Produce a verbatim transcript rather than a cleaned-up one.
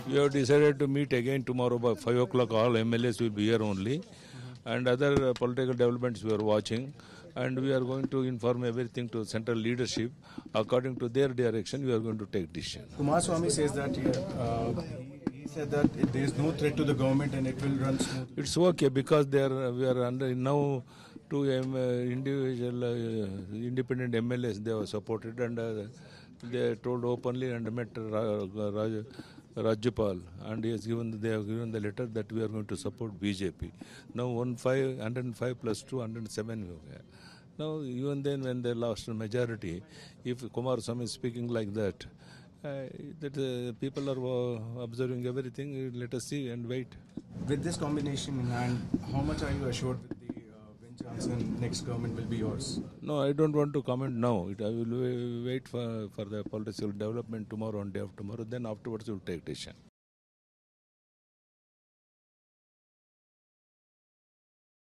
We have decided to meet again tomorrow by five o'clock. All M L As will be here only. And other uh, political developments we are watching. And we are going to inform everything to central leadership. According to their direction, we are going to take decision. Kumaraswamy says that uh, he, he said that there is no threat to the government and it will run smoothly. It's okay because they are, we are under now two um, uh, individual uh, independent M L As they have supported and uh, they told openly and met Ra- Ra- Rajyapal and he has given they have given the letter that we are going to support B J P. Now one five hundred five plus two hundred seven. Now even then when they lost the majority, if Kumaraswamy is speaking like that, uh, that uh, people are uh, observing everything. Let us see and wait. With this combination in hand, how much are you assured that the uh, win chance and next government will be yours? No, I don't want to comment now. It, I will wait for, for the political development tomorrow and day after tomorrow. Then afterwards we will take decision.